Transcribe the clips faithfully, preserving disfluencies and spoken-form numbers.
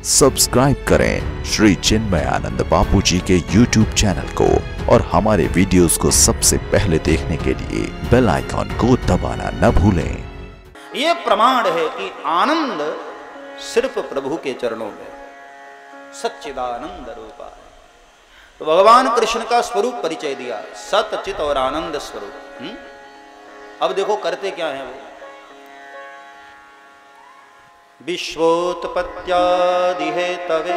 Subscribe करें श्री चिन्मय आनंद बापू जी के YouTube channel को और हमारे वीडियोस को सबसे पहले देखने के लिए बेल आइकॉन को दबाना न भूलें। ये प्रमाण है कि आनंद सिर्फ प्रभु के चरणों में सच्चिदानंद रूपा है। तो भगवान कृष्ण का स्वरूप परिचय दिया, सत चित और आनंद स्वरूप। हुँ? अब देखो करते क्या है वो। विश्वोत्पत्त्यादि हेतवे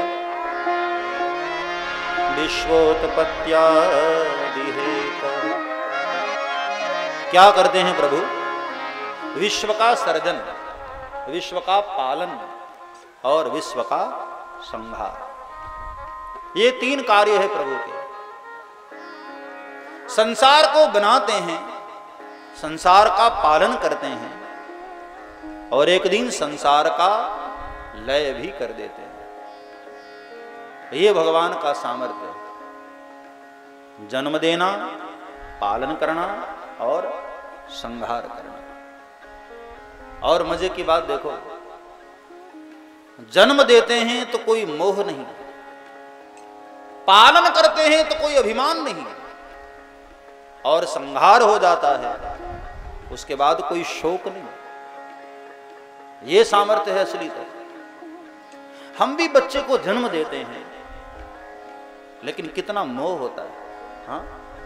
विश्वोत्पत्त्यादि हेतवे, क्या करते हैं प्रभु? विश्व का सर्जन, विश्व का पालन और विश्व का संहार, ये तीन कार्य है प्रभु के। संसार को बनाते हैं, संसार का पालन करते हैं और एक दिन संसार का लय भी कर देते हैं। ये भगवान का सामर्थ्य है, जन्म देना, पालन करना और संहार करना। और मजे की बात देखो, जन्म देते हैं तो कोई मोह नहीं, पालन करते हैं तो कोई अभिमान नहीं, और संहार हो जाता है उसके बाद कोई शोक नहीं। ये सामर्थ्य है असली। तो हम भी बच्चे को जन्म देते हैं लेकिन कितना मोह होता है। हाँ?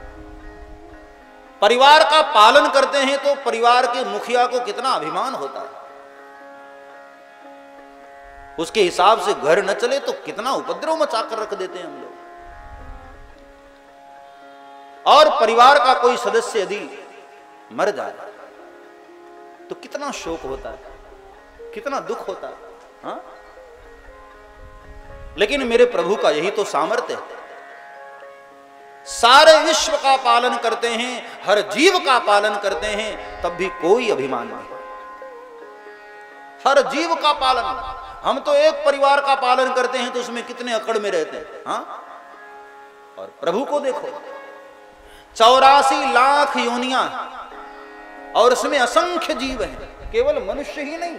परिवार का पालन करते हैं तो परिवार के मुखिया को कितना अभिमान होता है, उसके हिसाब से घर न चले तो कितना उपद्रव मचाकर रख देते हैं हम लोग। और परिवार का कोई सदस्य यदि मर जाए तो कितना शोक होता है, कितना दुख होता है। हाँ? लेकिन मेरे प्रभु का यही तो सामर्थ्य है, सारे विश्व का पालन करते हैं, हर जीव का पालन करते हैं, तब भी कोई अभिमान नहीं। हर जीव का पालन, हम तो एक परिवार का पालन करते हैं तो उसमें कितने अकड़ में रहते हैं। हाँ? और प्रभु को देखो, चौरासी लाख योनियां और उसमें असंख्य जीव हैं, केवल मनुष्य ही नहीं,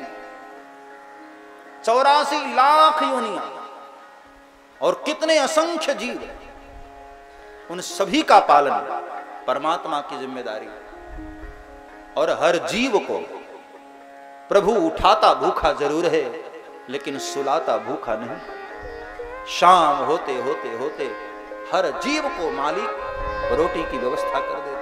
चौरासी लाख योनियां और कितने असंख्य जीव, उन सभी का पालन परमात्मा की जिम्मेदारी। और हर जीव को प्रभु उठाता भूखा जरूर है लेकिन सुलाता भूखा नहीं। शाम होते होते होते हर जीव को मालिक रोटी की व्यवस्था कर देते।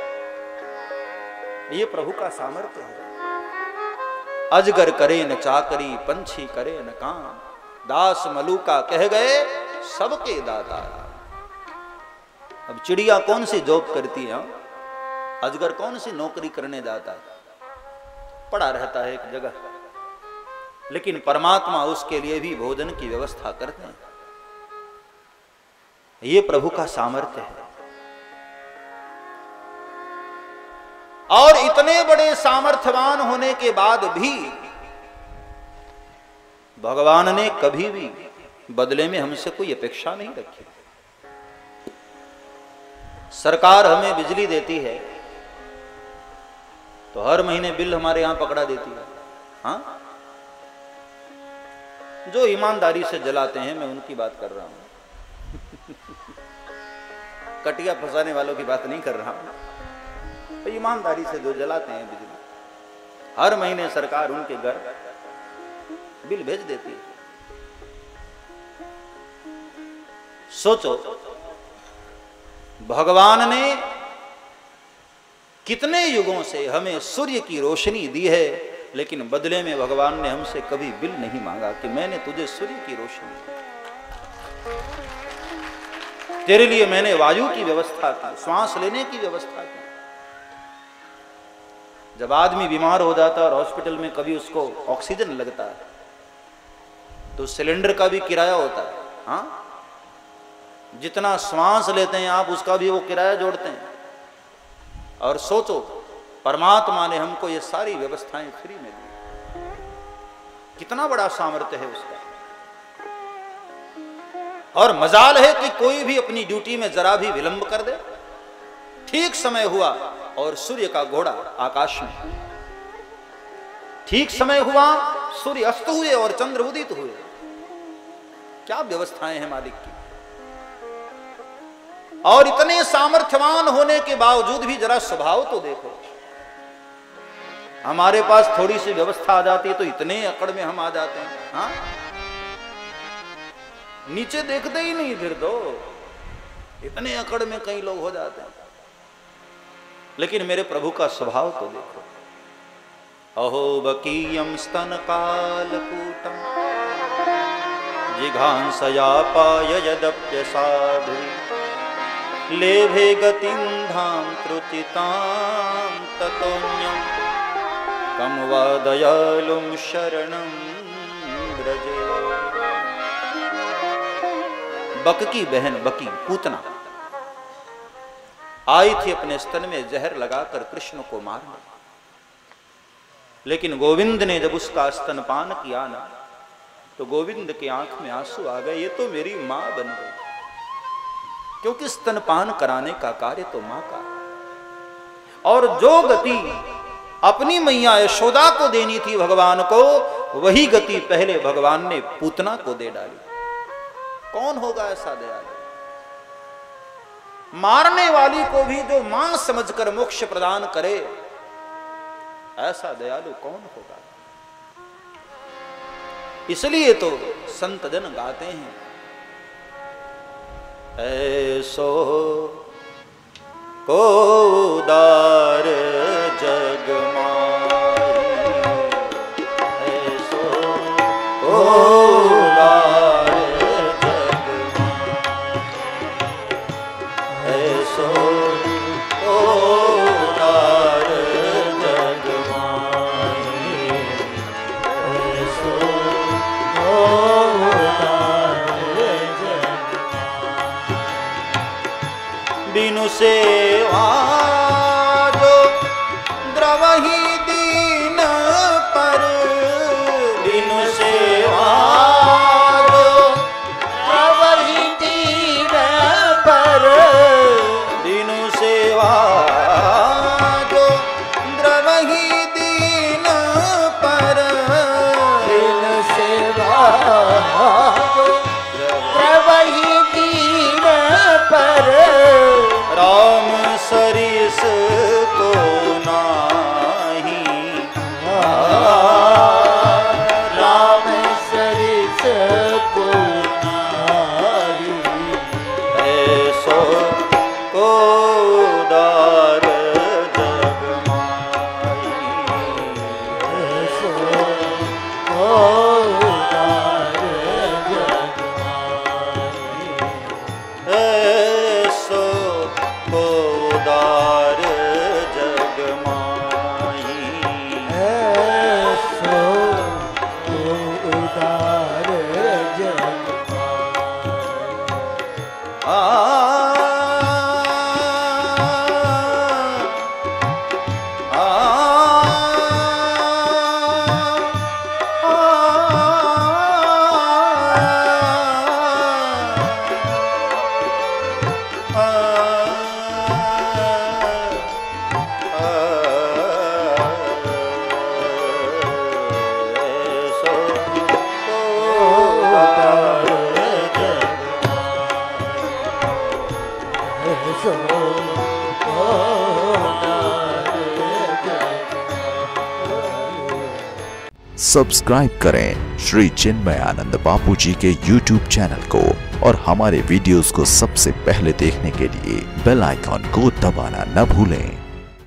ये प्रभु का सामर्थ्य है। अजगर करे न चाकरी, पंछी करे न काम, दास मलूका कह गए सबके दाता। अब चिड़िया कौन सी जॉब करती है, अजगर कौन सी नौकरी करने जाता है, पड़ा रहता है एक जगह, लेकिन परमात्मा उसके लिए भी भोजन की व्यवस्था करते हैं। ये प्रभु का सामर्थ्य है। और इतने बड़े सामर्थ्यवान होने के बाद भी भगवान ने कभी भी बदले में हमसे कोई अपेक्षा नहीं रखी। सरकार हमें बिजली देती है तो हर महीने बिल हमारे यहां पकड़ा देती है। हाँ? जो ईमानदारी से जलाते हैं, मैं उनकी बात कर रहा हूं कटिया फंसाने वालों की बात नहीं कर रहा हूं। तो ईमानदारी से जो जलाते हैं बिजली, हर महीने सरकार उनके घर बिल भेज देती है। सोचो, भगवान ने कितने युगों से हमें सूर्य की रोशनी दी है, लेकिन बदले में भगवान ने हमसे कभी बिल नहीं मांगा कि मैंने तुझे सूर्य की रोशनी दी, तेरे लिए मैंने वायु की व्यवस्था की, श्वास लेने की व्यवस्था की। जब आदमी बीमार हो जाता है और हॉस्पिटल में कभी उसको ऑक्सीजन लगता है तो सिलेंडर का भी किराया होता है। हाँ? जितना श्वास लेते हैं आप, उसका भी वो किराया जोड़ते हैं। और सोचो, परमात्मा ने हमको ये सारी व्यवस्थाएं फ्री में दी, कितना बड़ा सामर्थ्य है उसका। और मजाल है कि कोई भी अपनी ड्यूटी में जरा भी विलंब कर दे, ठीक समय हुआ और सूर्य का घोड़ा आकाश में, ठीक समय हुआ सूर्य अस्त हुए और चंद्र उदित हुए, क्या व्यवस्थाएं हैं मालिक की। और इतने सामर्थ्यवान होने के बावजूद भी जरा स्वभाव तो देखो। हमारे पास थोड़ी सी व्यवस्था आ जाती है तो इतने अकड़ में हम आ जाते हैं। हाँ, नीचे देखते ही नहीं, फिर तो इतने अकड़ में कई लोग हो जाते हैं। लेकिन मेरे प्रभु का स्वभाव तो देखो। अहो बकीयम स्तन कालकूटम जिघांसयापाय यदप्यसाधु लेभे गतिं धाम त्रुतितां ततोऽन्यं कम वा दयालुं शरणं व्रजे। बक की बहन बकी पूतना आई थी अपने स्तन में जहर लगाकर कृष्ण को मारने, लेकिन गोविंद ने जब उसका स्तनपान किया ना तो गोविंद की आंख में आंसू आ गए। ये तो मेरी मां बन गई, क्योंकि स्तनपान कराने का कार्य तो मां का है। और जो गति अपनी मैया यशोदा को देनी थी भगवान को, वही गति पहले भगवान ने पूतना को दे डाली। कौन होगा ऐसा दयालु? मारने वाली को भी जो मां समझकर मोक्ष प्रदान करे, ऐसा दयालु कौन होगा? इसलिए तो संत जन गाते हैं, ऐसो को उदार जग माई, ऐसो को उदार जग माई, ऐसो को उदार जग माई, ऐसो को उदार जग माई। बिनु सेवा जो द्रवहि दीन पर, बिनु सेवा जो द्रवहि दीन पर, बिनु सेवा जो द्रवहि दीन पर, बिनु सेवा जो द्रवहि दीन पर, राम सरिस को नाही, राम सरिस को नाही, ऐसो को उदार जग माई, ऐसो को उदार जग माई, ऐसो को उदार जग माई, ऐसो को उदार जग माई। आ सब्सक्राइब करें श्री चिन्मय आनंद बापू जी के यूट्यूब चैनल को और हमारे वीडियोस को सबसे पहले देखने के लिए बेल आइकॉन को दबाना न भूलें।